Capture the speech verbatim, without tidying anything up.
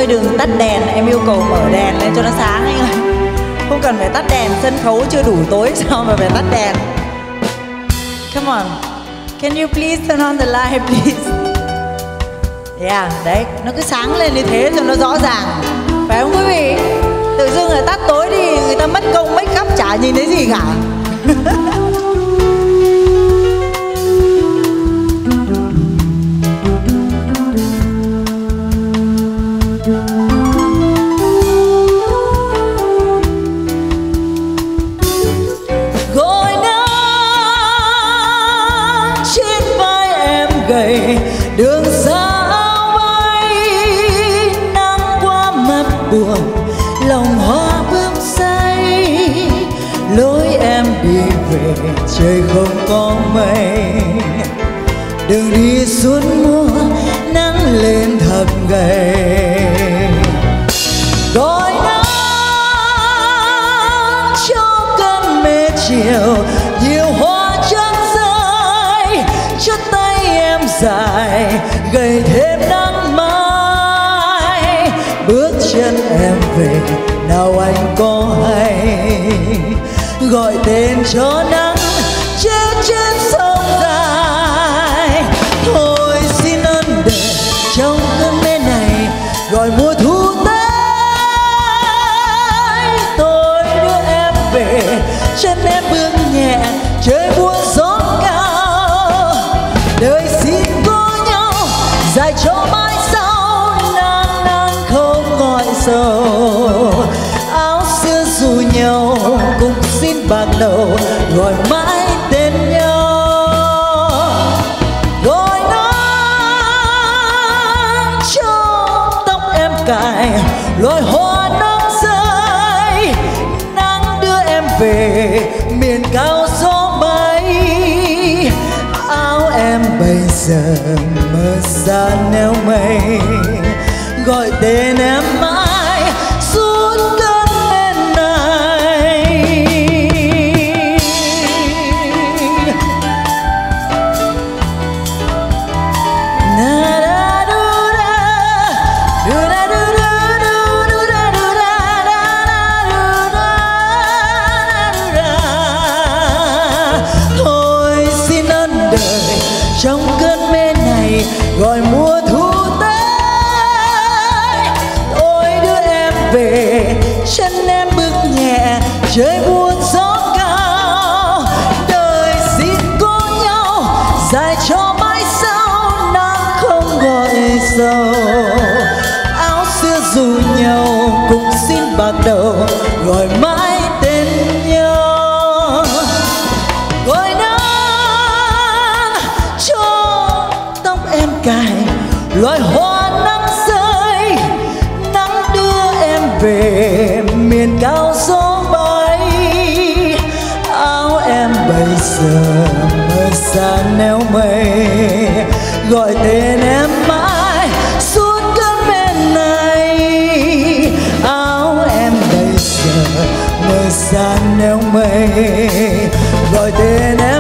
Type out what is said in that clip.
đừng tắt đèn, em yêu cầu mở đèn lên cho nó sáng anh ơi. Không cần phải tắt đèn, sân khấu chưa đủ tối sao mà phải tắt đèn. Come on, can you please turn on the light please? Yeah, đấy, nó cứ sáng lên như thế cho nó rõ ràng. Phải không quý vị? Tự dưng là tắt tối đi, người ta mất công make up chả nhìn thấy gì cả. Gội nắng trên vai em gầy, đường xa bay, nắng qua mắt buồn, lòng hoa bướm say. Lối em đi về trời không có mây, đường đi suốt mùa nắng lên thật gầy. Gọi nắng cho cơn mê chiều, nhiều hoa chân rơi, cho tay em dài gầy thêm nắng mai. Bước chân em về nào anh có hay, gọi tên cho nắng chết trên sông dài. Thôi xin ân đền trong cơn mê này, gọi mùa thu tới. Tôi đưa em về, chân em bước nhẹ, trời buồn gió cao. Đời xin có nhau dài cho mãi sau, nắng nắng không gọi sầu. Áo xưa dù nhau cũng xin bạc đầu, gọi mãi tên nhau. Gọi nắng cho tóc em cài, loài hoa nắng rơi, nắng đưa em về miền cao gió bay. Áo em bây giờ mơ xa neo mây, gọi tên em mãi suốt cơn mê này. Na da du da, du da du da du du da du da da da du da da. Thôi xin ơn đời trong cơn mê này, gọi mùa thu tới. Tôi đưa em về, chân em bước nhẹ, trời buồn gió cao. Đời xin có nhau dài cho mãi sau, nắng không gọi sầu. Áo xưa dù nhau cũng xin bạc đầu, gọi mãi tên nhau. Gọi nắng cho tóc em cài, loài hoa nắng rơi, nắng đưa em về miền cao gió bay. Áo em bây giờ mơ xa neo mây, gọi tên em mãi suốt cơn mê này. Áo em bây giờ mơ xa neo mây, gọi tên em